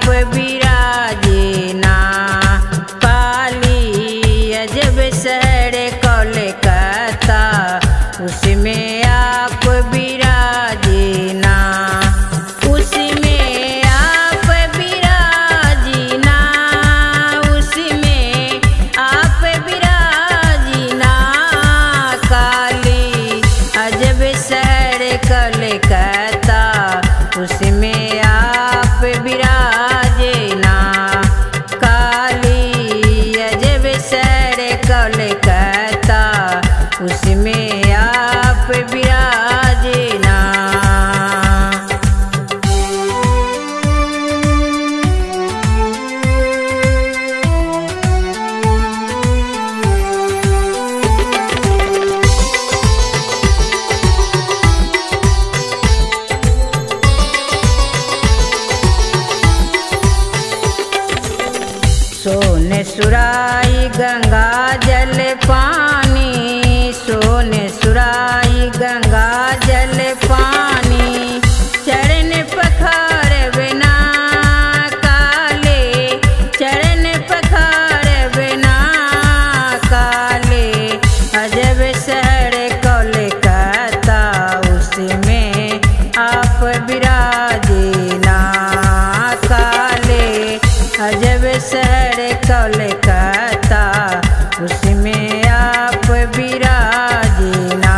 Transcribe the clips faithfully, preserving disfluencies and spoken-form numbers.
आप विराजे ना। काली अजब शहर कोलकाता उसमें आप विराजे ना। उसमें आप विराजी ना, उसमें आप विराजी ना। काली अजब शहर कोलकाता उसमें आप विराजे ना। काली अजब शहर कोलकाता उसमें आप विराजे ना। सोने सुराई गंगा जल पानी, सोने सुराई गंगा जल पानी। चरण पखार बिना काले, चरण पखार बिना काले। अजब शहर कोलकाता उसमें आप विराजे ना। काले अजब शहर कोलकाता उसमें आप विराजे ना।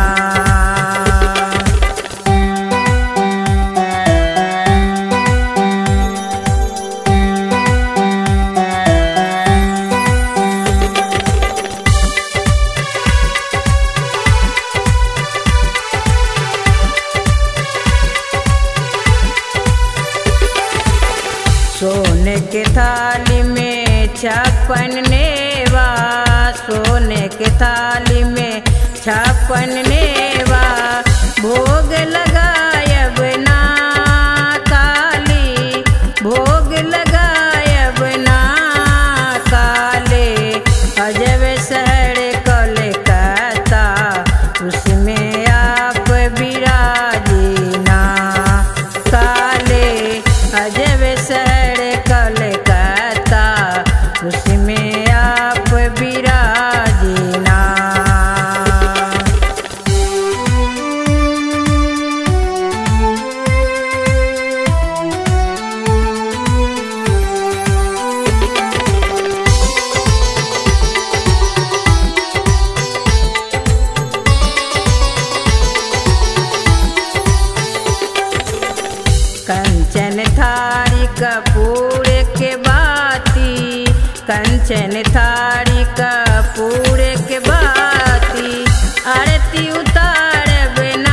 सोने के थाली में छप्पन नेवा, सोने के थाली में छप्पन नेवा। भोग लगायब ना काली, भोग लगायब ना काले। अजब शहर कोलकाता उसमें आप विराजे ना। काले अजब शहर कोलकाता उसमें आप विराजे ना। कंचन थारी कपूर के बाती, कंचन थारी कपूर के बाती। आरती उतार बिना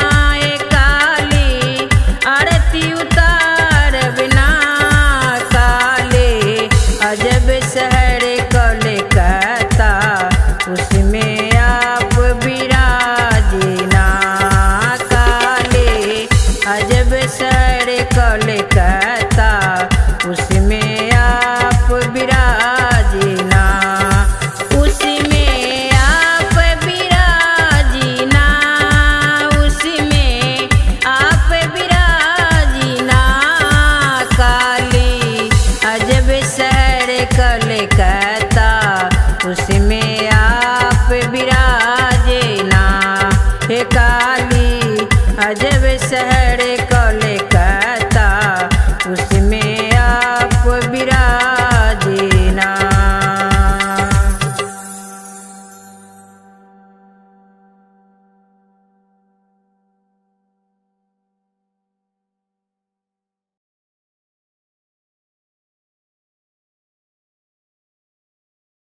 काली, आरती उतार बिना काले। अजब शहर कोलकाता उसमें आप विराजे ना। काले अजब शहर कोलकाता उसमें आप विराजे ना। उसमें आप विराजी ना, उसमें आप विराजी ना। काली अजब शहर कोलकाता उसमें आप विराजे ना। हे काली अजब शहर